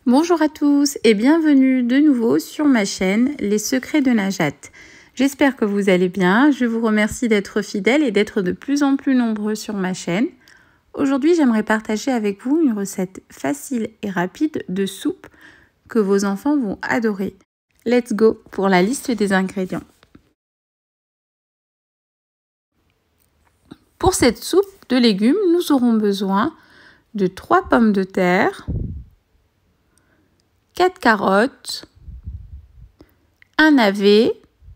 Bonjour à tous et bienvenue de nouveau sur ma chaîne Les Secrets de Najat. J'espère que vous allez bien, je vous remercie d'être fidèles et d'être de plus en plus nombreux sur ma chaîne. Aujourd'hui, j'aimerais partager avec vous une recette facile et rapide de soupe que vos enfants vont adorer. Let's go pour la liste des ingrédients. Pour cette soupe de légumes, nous aurons besoin de 3 pommes de terre, 4 carottes, un navet,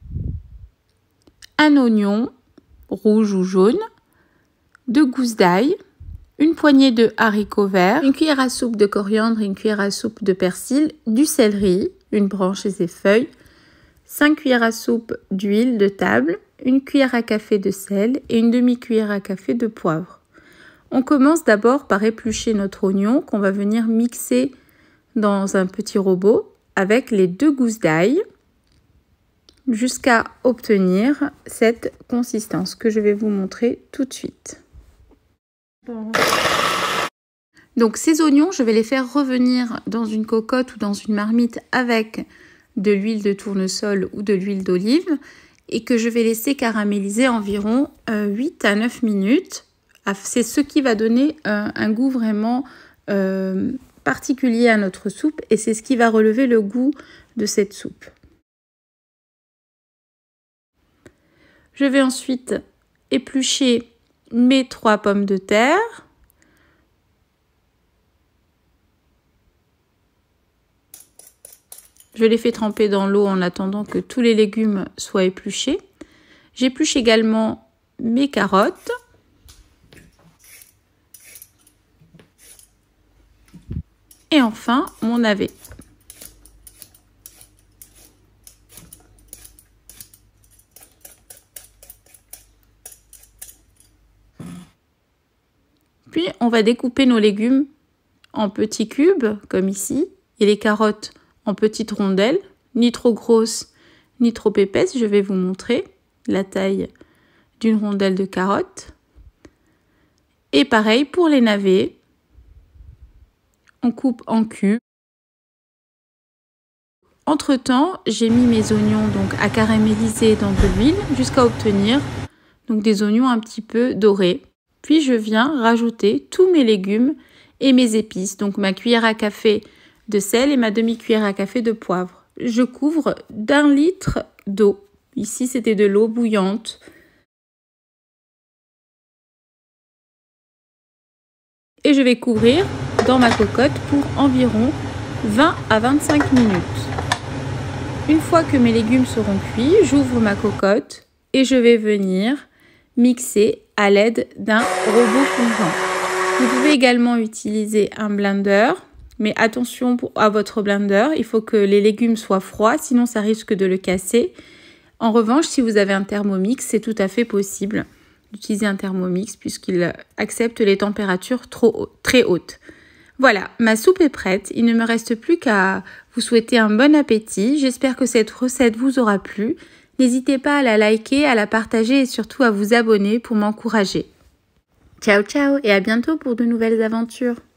un oignon rouge ou jaune, 2 gousses d'ail, une poignée de haricots verts, une cuillère à soupe de coriandre et une cuillère à soupe de persil, du céleri, une branche et ses feuilles, 5 cuillères à soupe d'huile de table, une cuillère à café de sel et une demi-cuillère à café de poivre. On commence d'abord par éplucher notre oignon qu'on va venir mixer dans un petit robot avec les 2 gousses d'ail jusqu'à obtenir cette consistance que je vais vous montrer tout de suite. Donc ces oignons, je vais les faire revenir dans une cocotte ou dans une marmite avec de l'huile de tournesol ou de l'huile d'olive et que je vais laisser caraméliser environ 8 à 9 minutes. C'est ce qui va donner un goût vraiment particulier à notre soupe et c'est ce qui va relever le goût de cette soupe. Je vais ensuite éplucher mes 3 pommes de terre. Je les fais tremper dans l'eau en attendant que tous les légumes soient épluchés. J'épluche également mes carottes. Et enfin, mon navet. Puis, on va découper nos légumes en petits cubes, comme ici, et les carottes en petites rondelles, ni trop grosses, ni trop épaisses. Je vais vous montrer la taille d'une rondelle de carotte. Et pareil pour les navets. On coupe en cubes. Entre-temps, j'ai mis mes oignons donc à caraméliser dans de l'huile jusqu'à obtenir donc des oignons un petit peu dorés. Puis je viens rajouter tous mes légumes et mes épices, donc ma cuillère à café de sel et ma demi-cuillère à café de poivre. Je couvre d'1 litre d'eau. Ici, c'était de l'eau bouillante. Et je vais couvrir dans ma cocotte pour environ 20 à 25 minutes. Une fois que mes légumes seront cuits, j'ouvre ma cocotte et je vais venir mixer à l'aide d'un robot plongeant. Vous pouvez également utiliser un blender, mais attention à votre blender, il faut que les légumes soient froids, sinon ça risque de le casser. En revanche, si vous avez un Thermomix, c'est tout à fait possible d'utiliser un Thermomix puisqu'il accepte les températures très hautes. Voilà, ma soupe est prête. Il ne me reste plus qu'à vous souhaiter un bon appétit. J'espère que cette recette vous aura plu. N'hésitez pas à la liker, à la partager et surtout à vous abonner pour m'encourager. Ciao ciao et à bientôt pour de nouvelles aventures.